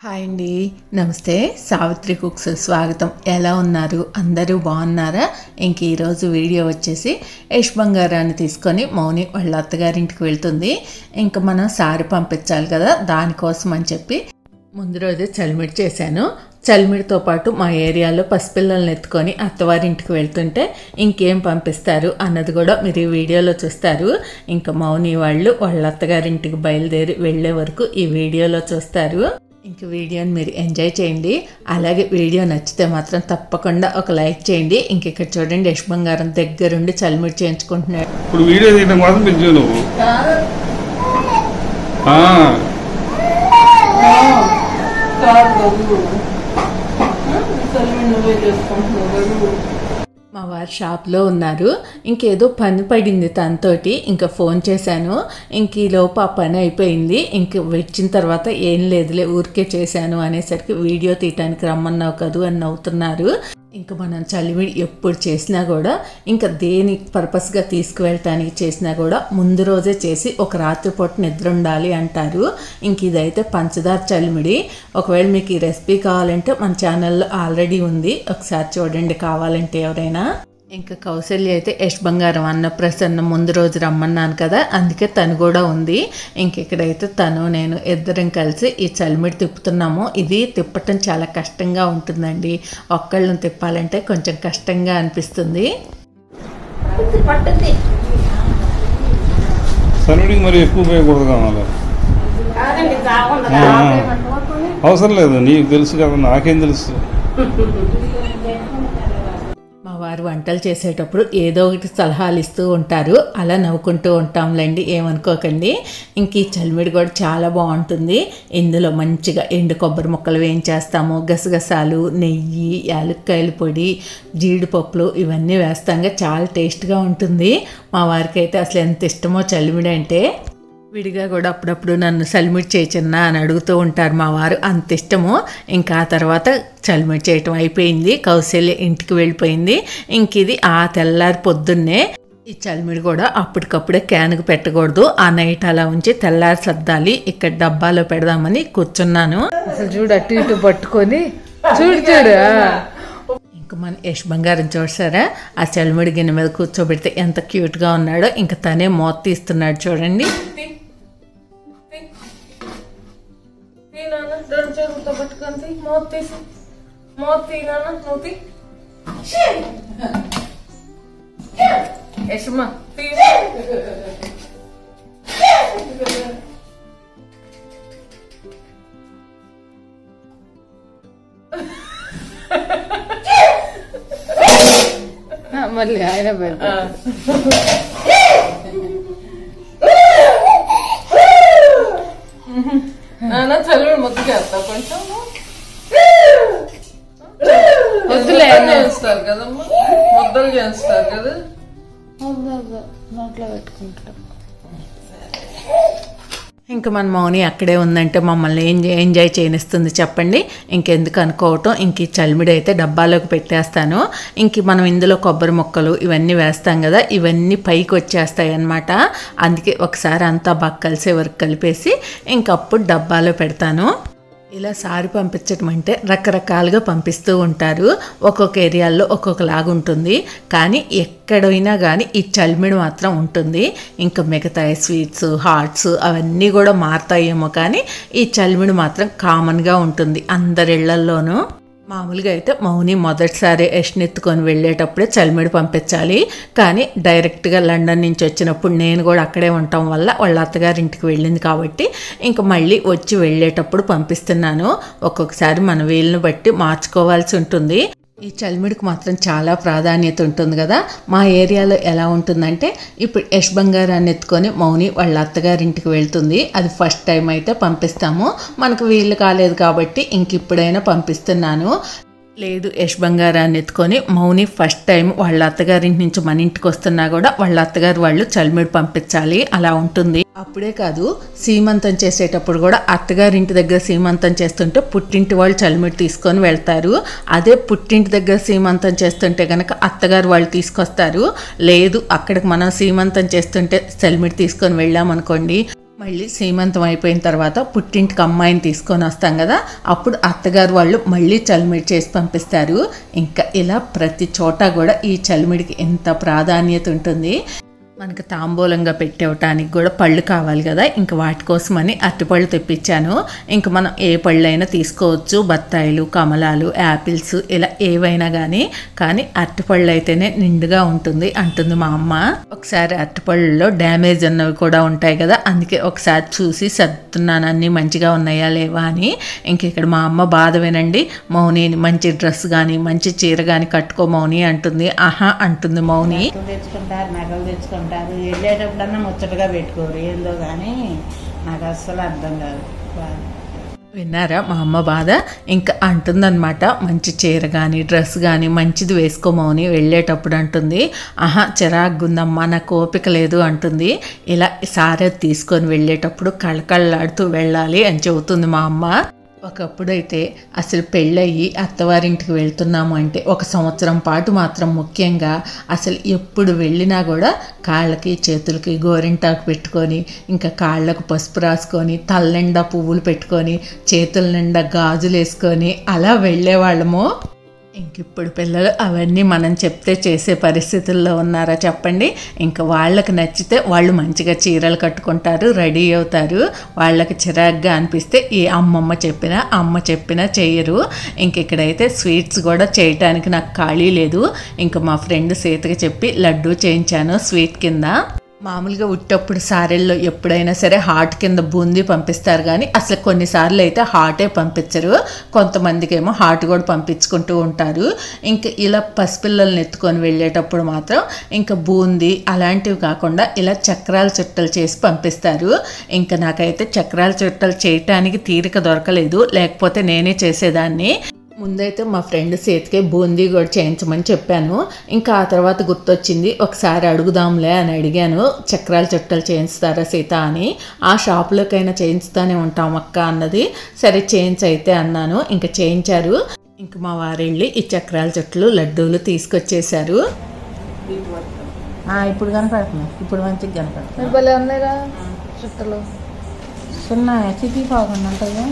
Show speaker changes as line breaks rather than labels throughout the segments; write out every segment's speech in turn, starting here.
Hi అండి, నమస్తే. Savitri cooks స్వాగతం. ఎలా ఉన్నారు? అందరూ బాగున్నారా? ఇంక ఈరోజు వీడియో వచ్చేసి యష్ బంగారాన్ని తీసుకొని మౌని వాళ్ళ అత్తగారింటికి వెళ్తుంది. ఇంకా మనం సారీ పంపించాలి కదా, దానికోసం అని చెప్పి ముందు రోజే చలిమిడి చేశాను. చలిమిడితో పాటు మా ఏరియాలో పసిపిల్లల్ని ఎత్తుకొని అత్తవారింటికి వెళ్తుంటే ఇంకేం పంపిస్తారు అన్నది కూడా మీరు ఈ వీడియోలో చూస్తారు. ఇంకా మౌని వాళ్ళు వాళ్ళ అత్తగారింటికి బయలుదేరి వెళ్ళే వరకు ఈ వీడియోలో చూస్తారు. ఇంక వీడియోని మీరు ఎంజాయ్ చేయండి. అలాగే వీడియో నచ్చితే మాత్రం తప్పకుండా ఒక లైక్ చేయండి. ఇంక ఇక్కడ చూడండి, యష్ బంగారం దగ్గరుండి చలిమిడి చేయించుకుంటున్నాడు.
ఇప్పుడు వీడియో తీయడం కోసం పిలిచావు నువ్వు?
మా వారు షాప్లో ఉన్నారు. ఇంకేదో పని పడింది తనతోటి. ఇంకా ఫోన్ చేశాను. ఇంక ఈలోపు ఆ పని అయిపోయింది. ఇంక వచ్చిన తర్వాత ఏం లేదులే ఊరికే చేశాను అనేసరికి వీడియో తీయటానికి రమ్మన్నావు కదూ అని నవ్వుతున్నారు. ఇంకా మనం చలిమిడి ఎప్పుడు చేసినా కూడా ఇంకా దేని పర్పస్గా తీసుకువెళ్ళటానికి చేసినా కూడా ముందు రోజే చేసి ఒక రాత్రిపూట నిద్ర ఉండాలి అంటారు. ఇంక ఇదైతే పంచదార చలిమిడి. ఒకవేళ మీకు ఈ రెసిపీ కావాలంటే మన ఛానల్లో ఆల్రెడీ ఉంది, ఒకసారి చూడండి కావాలంటే ఎవరైనా. ఇంకా కౌశల్య అయితే యష్ బంగారం అన్నప్రసన్న ముందు రోజు రమ్మన్నాను కదా, అందుకే తను కూడా ఉంది. ఇంక ఇక్కడైతే తను నేను ఇద్దరం కలిసి ఈ చలిమిడి తిప్పుతున్నాము. ఇది తిప్పటం చాలా కష్టంగా ఉంటుందండి. ఒక్కళ్ళని తిప్పాలంటే కొంచెం కష్టంగా అనిపిస్తుంది.
మరి ఎక్కువ పోయకూడదు కావాలి, అవసరం లేదు. నీకు తెలుసు కదా, నాకేం తెలుసు.
మా వారు వంటలు చేసేటప్పుడు ఏదో ఒకటి సలహాలు ఇస్తూ ఉంటారు. అలా నవ్వుకుంటూ ఉంటాంలేండి, ఏమనుకోకండి. ఇంక ఈ చలిమిడి కూడా చాలా బాగుంటుంది. ఇందులో మంచిగా ఎండు కొబ్బరి ముక్కలు వేయించేస్తాము, గసగసాలు, నెయ్యి, యాలక్కాయల పొడి, జీడిపప్పులు ఇవన్నీ వేస్తాంగా చాలా టేస్ట్గా ఉంటుంది. మా వారికి అయితే అసలు ఎంత ఇష్టమో చలిమిడి అంటే. విడిగా కూడా అప్పుడప్పుడు నన్ను చలిమిడి చేయచన్నా అని అడుగుతూ ఉంటారు మా వారు, అంత ఇష్టము. ఇంకా ఆ తర్వాత చలిమిడి చేయటం అయిపోయింది. కౌశల్య ఇంటికి వెళ్ళిపోయింది. ఇంక ఇది ఆ తెల్లారి పొద్దున్నే. ఈ చలిమిడి కూడా అప్పటికప్పుడే క్యాన్కి పెట్టకూడదు, ఆ నైట్ అలా ఉంచి తెల్లారి సర్దాలి. ఇక్కడ డబ్బాలో పెడదామని కూర్చున్నాను.
అసలు చూడు అటు ఇటు పట్టుకొని చూడు.
ఇంకా మన యష్ బంగారం చూసారా, ఆ చలిమిడి గిన్నె మీద కూర్చోబెడితే ఎంత క్యూట్గా ఉన్నాడో. ఇంకా తనే మూత తీస్తున్నాడు చూడండి.
మళ్ళీ ఆయన
నాన్న చలిమిడి ముద్దు చేస్తా కొంచెం.
వద్దులే
చేస్తారు కదమ్మా, ముద్దలు చేస్తారు కదా,
నోట్లో పెట్టుకుంటాం.
ఇంకా మన మౌని అక్కడే ఉందంటే మమ్మల్ని ఎంజాయ్ చేయనిస్తుంది చెప్పండి. ఇంకెందుకు అనుకోవటం. ఇంక ఈ చలిమిడి అయితే డబ్బాలోకి పెట్టేస్తాను. ఇంక మనం ఇందులో కొబ్బరి ముక్కలు ఇవన్నీ వేస్తాం కదా, ఇవన్నీ పైకి వచ్చేస్తాయి అన్నమాట. అందుకే ఒకసారి అంతా బాగా కలిసే వరకు కలిపేసి ఇంకప్పుడు డబ్బాలో పెడతాను. ఇలా సారి పంపించడం అంటే రకరకాలుగా పంపిస్తూ ఉంటారు. ఒక్కొక్క ఏరియాల్లో ఒక్కొక్కలాగా ఉంటుంది. కానీ ఎక్కడైనా కానీ ఈ చలిమిడి మాత్రం ఉంటుంది. ఇంకా మిగతా స్వీట్స్, హాట్స్ అవన్నీ కూడా మారుతాయేమో, కానీ ఈ చలిమిడి మాత్రం కామన్గా ఉంటుంది అందరి ఇళ్లల్లోనూ. మామూలుగా అయితే మౌని మొదటిసారి యష్ని ఎత్తుకొని వెళ్ళేటప్పుడే చలిమిడి పంపించాలి. కానీ డైరెక్ట్గా లండన్ నుంచి వచ్చినప్పుడు నేను కూడా అక్కడే ఉండటం వల్ల వాళ్ళ అత్తగారింటికి వెళ్ళింది కాబట్టి ఇంకా మళ్ళీ వచ్చి వెళ్ళేటప్పుడు పంపిస్తున్నాను. ఒక్కొక్కసారి మన వీలుని బట్టి మార్చుకోవాల్సి ఉంటుంది. ఈ చలిమిడికి మాత్రం చాలా ప్రాధాన్యత ఉంటుంది కదా. మా ఏరియాలో ఎలా ఉంటుందంటే, ఇప్పుడు యష్ బంగారాన్ని ఎత్తుకొని మౌని వాళ్ళ అత్తగారింటికి వెళ్తుంది. అది ఫస్ట్ టైం అయితే పంపిస్తాము. మనకు వీలు కాలేదు కాబట్టి ఇంక ఇప్పుడైనా పంపిస్తున్నాను. లేదు యష్ బంగారాన్ని ఎత్తుకొని మౌని ఫస్ట్ టైం వాళ్ళ అత్తగారింటి నుంచి మన ఇంటికి వస్తున్నా కూడా వాళ్ళ అత్తగారు వాళ్ళు చలిమిడి పంపించాలి, అలా ఉంటుంది. అప్పుడే కాదు, సీమంతం చేసేటప్పుడు కూడా అత్తగారింటి దగ్గర సీమంతం చేస్తుంటే పుట్టింటి వాళ్ళు చలిమిడి తీసుకొని వెళ్తారు. అదే పుట్టింటి దగ్గర సీమంతం చేస్తుంటే కనుక అత్తగారు వాళ్ళు తీసుకొస్తారు. లేదు అక్కడికి మనం సీమంతం చేస్తుంటే చలిమిడి తీసుకొని వెళ్ళామనుకోండి, మళ్ళీ సీమంతం అయిపోయిన తర్వాత పుట్టింటికి అమ్మాయిని తీసుకొని వస్తాం కదా, అప్పుడు అత్తగారు వాళ్ళు మళ్ళీ చలిమిడి చేసి పంపిస్తారు. ఇంకా ఇలా ప్రతి చోట కూడా ఈ చలిమిడికి ఎంత ప్రాధాన్యత ఉంటుంది. మనకు తాంబూలంగా పెట్టేవటానికి కూడా పళ్ళు కావాలి కదా, ఇంక వాటి కోసమని అరటిపళ్ళు తెప్పించాను. ఇంక మనం ఏ పళ్ళు అయినా తీసుకోవచ్చు, బత్తాయిలు, కమలాలు, యాపిల్స్ ఇలా ఏవైనా కానీ అరటిపళ్ళు అయితేనే నిండుగా ఉంటుంది అంటుంది మా అమ్మ. ఒకసారి అరటిపళ్ళలో డ్యామేజ్ ఉన్నవి కూడా ఉంటాయి కదా, అందుకే ఒకసారి చూసి సర్దుతున్నాను అన్నీ మంచిగా ఉన్నాయా లేవా అని. ఇంక ఇక్కడ మా అమ్మ బాధ వినండి, మౌని మంచి డ్రెస్ కానీ మంచి చీర కానీ కట్టుకో మౌని అంటుంది. ఆహా అంటుంది మౌని.
తెచ్చుకుంటారు, నగలు తెచ్చుకుంటారు, వెళ్ళేటప్పుడన్నా ముచ్చటగా పెట్టుకోరు, ఏందో కానీ నాకు అస్సలు అర్థం కాదు.
విన్నారా మా అమ్మ బాధ? ఇంకా అంటుందన్నమాట, మంచి చీర కానీ డ్రెస్ కానీ మంచిది వేసుకోమని వెళ్ళేటప్పుడు అంటుంది. ఆహా చిరాగ్గుందమ్మా, నాకు ఓపిక లేదు అంటుంది. ఇలా సారీ తీసుకొని వెళ్ళేటప్పుడు కళకళలాడుతూ వెళ్ళాలి అని చెబుతుంది మా అమ్మ. ఒకప్పుడైతే అసలు పెళ్ళయ్యి అత్తవారింటికి వెళ్తున్నాము అంటే 1 సంవత్సరం పాటు మాత్రం ముఖ్యంగా అసలు ఎప్పుడు వెళ్ళినా కూడా కాళ్ళకి చేతులకి గోరింటాకు పెట్టుకొని, ఇంకా కాళ్ళకు పసుపు రాసుకొని, తల నిండా పువ్వులు పెట్టుకొని, చేతుల నిండా గాజులు వేసుకొని అలా వెళ్ళేవాళ్ళము. ఇంక ఇప్పుడు పిల్లలు అవన్నీ మనం చెప్తే చేసే పరిస్థితుల్లో ఉన్నారా చెప్పండి? ఇంకా వాళ్ళకి నచ్చితే వాళ్ళు మంచిగా చీరలు కట్టుకుంటారు, రెడీ అవుతారు. వాళ్ళకి చిరాగ్గా అనిపిస్తే ఈ అమ్మ చెప్పినా చేయరు. ఇంక ఇక్కడైతే స్వీట్స్ కూడా చేయటానికి నాకు ఖాళీ లేదు. ఇంకా మా ఫ్రెండ్ సీతకి చెప్పి లడ్డూ చేయించాను స్వీట్ కింద. మామూలుగా ఉట్టప్పుడు సారెల్లో ఎప్పుడైనా సరే హాట్ కింద బూందీ పంపిస్తారు, కానీ అసలు కొన్నిసార్లు అయితే హాటే పంపించరు. కొంతమందికి ఏమో హాట్ కూడా పంపించుకుంటూ ఉంటారు. ఇంకా ఇలా పసిపిల్లల్ని ఎత్తుకొని వెళ్ళేటప్పుడు మాత్రం ఇంకా బూందీ అలాంటివి కాకుండా ఇలా చక్రాల చుట్టలు చేసి పంపిస్తారు. ఇంకా నాకైతే చక్రాల చుట్టలు చేయటానికి తీరిక దొరకలేదు, లేకపోతే నేనే చేసేదాన్ని. ముందైతే మా ఫ్రెండ్ సీతకి బూందీ కూడా చేయించమని చెప్పాను. ఇంకా ఆ తర్వాత గుర్తొచ్చింది, ఒకసారి అడుగుదాంలే అని అడిగాను, చక్రాల చుట్టలు చేయిస్తారా సీత అని. ఆ షాప్లోకైనా చేయించుతానే ఉంటాం అక్క అన్నది. సరే చేయించైతే అన్నాను. ఇంకా చేయించారు. ఇంక మా వారెళ్ళి ఈ చక్రాల చుట్టలు లడ్డూలు తీసుకొచ్చేసారు.
ఇప్పుడు కనపడుతున్నాయి, ఇప్పుడు మంచిగా కనపడుతుంది.
భలే ఉన్నాయిరా చుట్టలు,
చిన్న చితి పోకుండా ఉంటాయి.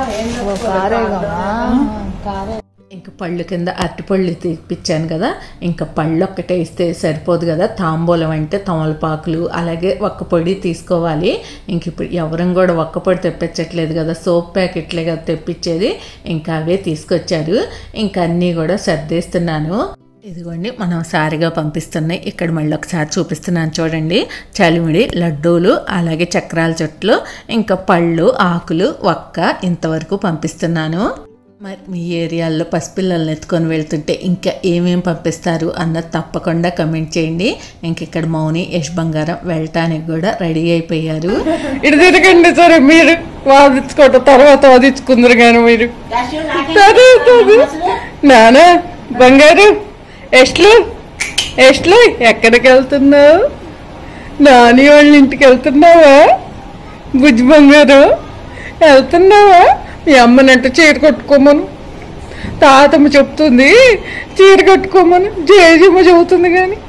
ఇంకా పళ్ళు కింద అరటిపళ్ళు తెప్పించాను కదా, ఇంకా పళ్ళు ఒక్కటే ఇస్తే సరిపోదు కదా, తాంబూలం అంటే తమలపాకులు అలాగే ఒక్కపొడి తీసుకోవాలి. ఇంక ఇప్పుడు ఎవరం కూడా ఒక్కపొడి తెప్పించట్లేదు కదా, సోప్ ప్యాకెట్లే కదా తెప్పించేది. ఇంకా అవే తీసుకొచ్చారు. ఇంకా అన్నీ కూడా సర్దేస్తున్నాను. ఇదిగోండి మనం సారిగా పంపిస్తున్నాయి. ఇక్కడ మళ్ళీ ఒకసారి చూపిస్తున్నాను చూడండి. చలిమిడి, లడ్డూలు, అలాగే చక్రాల చుట్టలు, ఇంకా పళ్ళు, ఆకులు, ఒక్క ఇంతవరకు పంపిస్తున్నాను. మరి మీ ఏరియాల్లో పసిపిల్లల్ని ఎత్తుకొని వెళ్తుంటే ఇంకా ఏమేమి పంపిస్తారు అన్నది తప్పకుండా కమెంట్ చేయండి. ఇంక ఇక్కడ మౌని, యశ్ బంగారం వెళ్ళటానికి కూడా రెడీ అయిపోయారు.
ఇటు తిరగండి సరే, మీరు వాదించుకోవటం తర్వాత వాదించుకుందరు కానీ మీరు. నానా బంగారు, ఎస్ట్లు ఎక్కడికి వెళ్తున్నావు? నాని వాళ్ళ ఇంటికి వెళ్తున్నావా? బుజ్జి బంగారు వెళ్తున్నావా? మీ అమ్మనంటే చీర కట్టుకోమను, తాతమ్మ చెప్తుంది చీర కట్టుకోమను, జయజమ్మ చెబుతుంది కానీ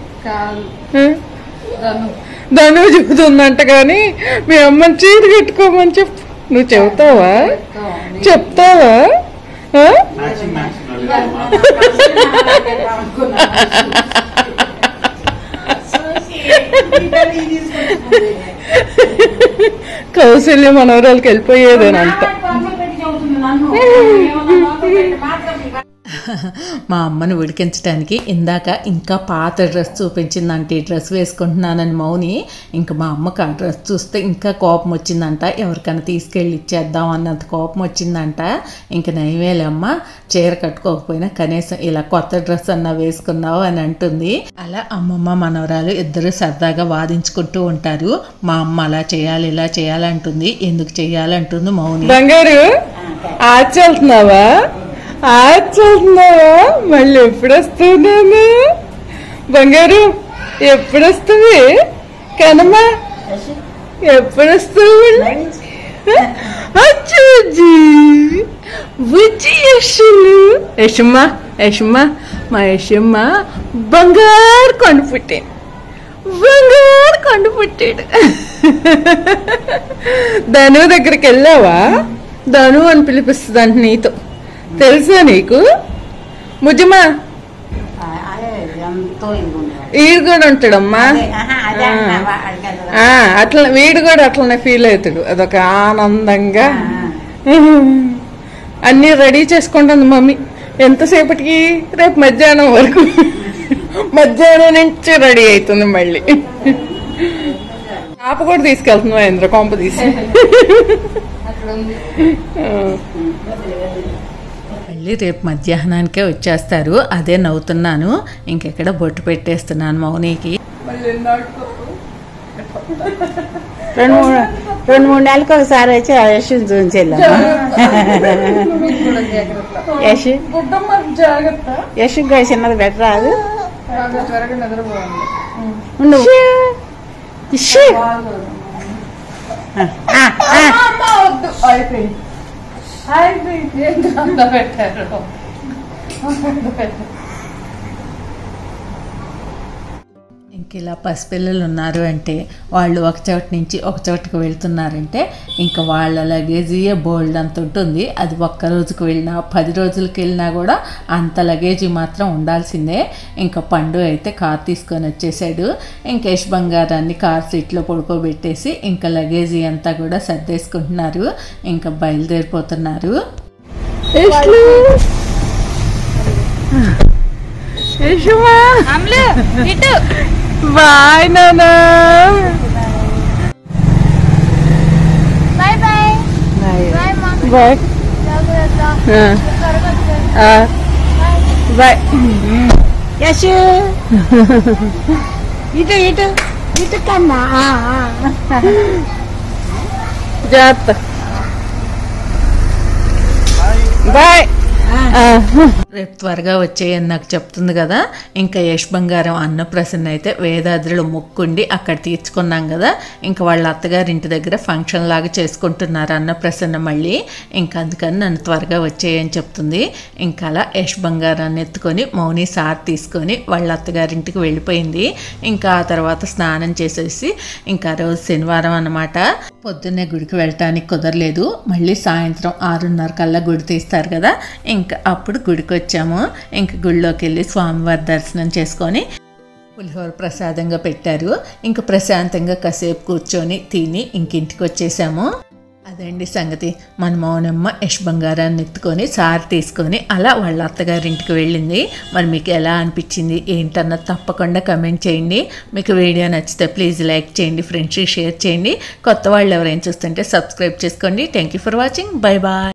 ధను చెబుతుందంట, కానీ మీ అమ్మని చీర కట్టుకోమని చెప్పు. నువ్వు చెబుతావా? చెప్తావా? కౌశల్య మనవరాలకి వెళ్ళిపోయేదేనంట.
మా అమ్మను ఉడికించడానికి ఇందాక ఇంకా పాత డ్రెస్ చూపించిందంట, ఈ డ్రెస్ వేసుకుంటున్నానని మౌని. ఇంకా మా అమ్మకు ఆ డ్రెస్ చూస్తే ఇంకా కోపం వచ్చిందంట, ఎవరికైనా తీసుకెళ్ళి ఇచ్చేద్దాం అన్నంత కోపం వచ్చిందంట. ఇంక నయమేలే అమ్మ, చీర కట్టుకోకపోయినా కనీసం ఇలా కొత్త డ్రెస్ అన్నా వేసుకున్నావు అని అంటుంది. అలా అమ్మమ్మ మనవరాలు ఇద్దరు సరదాగా వాదించుకుంటూ ఉంటారు. మా అమ్మ అలా చేయాలి ఇలా చేయాలంటుంది, ఎందుకు చేయాలంటుంది మౌని.
బంగారు ఆచల్తున్నావా? ఆచల్తున్నావా? మళ్ళీ ఎప్పుడు వస్తున్నాను? బంగారు ఎప్పుడు వస్తుంది? కనమ్మా ఎప్పుడు వస్తావు? బుజ్జి యశమ్మ మా యశమ్మ బంగారు కొండ పుట్టాడు. ధను దగ్గరికి వెళ్ళావా? ధను అని పిలిపిస్తుంది అంటే నీతో తెలుసా నీకు? ముజ్జమా
ఎంతో ఇది ఉండేవాడు.
వీడు కూడా ఉంటాడమ్మా.
అదే అంటున్నావా? అడిగాను.
అట్లా వీడు కూడా అట్లనే ఫీల్ అవుతాడు. అదొక ఆనందంగా అన్నీ రెడీ చేసుకుంటుంది మమ్మీ. ఎంతసేపటికి? రేపు మధ్యాహ్నం వరకు. మధ్యాహ్నం నుంచి రెడీ అవుతుంది మళ్ళీ. పాప కూడా తీసుకెళ్తున్నావు ఇంద్ర కొంప తీసి.
మళ్ళీ రేపు మధ్యాహ్నానికే వచ్చేస్తారు. అదే నవ్వుతున్నాను. ఇంకెక్కడ బొట్టు పెట్టేస్తున్నాను మౌనికి.
రెండు మూడు నెలలకు ఒకసారి వచ్చి యశ్ చూపించెళ్ళాము. యశ్ చిన్నది బెటర్ అది.
ఇంక ఇలా పసిపిల్లలు ఉన్నారు అంటే వాళ్ళు ఒక చోట నుంచి ఒక చోటుకు వెళ్తున్నారంటే ఇంకా వాళ్ళ లగేజీయే బోల్డ్ అంత ఉంటుంది. అది ఒక్క రోజుకు వెళ్ళినా 10 రోజులకి వెళ్ళినా కూడా అంత లగేజీ మాత్రం ఉండాల్సిందే. ఇంకా పండు అయితే కార్ తీసుకొని వచ్చేసాడు. ఇంకా యశ్ బంగారాన్ని కార్ సీట్లో పడుకోబెట్టేసి ఇంకా లగేజీ అంతా కూడా సర్దేసుకుంటున్నారు. ఇంకా బయలుదేరిపోతున్నారు.
బాయ్ నానా.
బాయ్ బాయ్ బాయ్ మా
బాయ్ బాయ్.
యశ్ ఇటు ఇటు ఇటు కన్నా
జాగ్రత్త. బాయ్.
రేపు త్వరగా వచ్చేయని నాకు చెప్తుంది కదా. ఇంకా యశ్ బంగారం అన్నప్రసన్న అయితే వేదాద్రిలో మొక్కుండి అక్కడ తీర్చుకున్నాం కదా. ఇంకా వాళ్ళ అత్తగారి ఇంటి దగ్గర ఫంక్షన్ లాగా చేసుకుంటున్నారు అన్నప్రసన్న మళ్ళీ. ఇంకా అందుకని నన్ను త్వరగా వచ్చేయని చెప్తుంది. ఇంకా అలా యశ్ బంగారాన్ని ఎత్తుకొని మౌని సార్ తీసుకొని వాళ్ళ అత్తగారింటికి వెళ్ళిపోయింది. ఇంకా ఆ తర్వాత స్నానం చేసేసి ఇంకా రోజు శనివారం అన్నమాట. పొద్దున్నే గుడికి వెళ్ళటానికి కుదరలేదు. మళ్ళీ సాయంత్రం 6:30 కల్లా గుడి తీస్తారు కదా. ఇంకా అప్పుడు గుడికి వచ్చాము. ఇంకా గుడిలోకి వెళ్ళి స్వామివారి దర్శనం చేసుకొని పులిహోర ప్రసాదంగా పెట్టారు. ఇంకా ప్రశాంతంగా కాసేపు కూర్చొని తిని ఇంకింటికి వచ్చేసాము. అదండి సంగతి. మన మౌనమ్మ యశ్ బంగారాన్ని ఎత్తుకొని సార్ తీసుకొని అలా వాళ్ళ అత్తగారింటికి వెళ్ళింది. మరి మీకు ఎలా అనిపించింది ఏంటన్నది తప్పకుండా కమెంట్ చేయండి. మీకు వీడియో నచ్చితే ప్లీజ్ లైక్ చేయండి, ఫ్రెండ్స్కి షేర్ చేయండి. కొత్త వాళ్ళు ఎవరైనా చూస్తుంటే సబ్స్క్రైబ్ చేసుకోండి. Thank you for watching. Bye bye.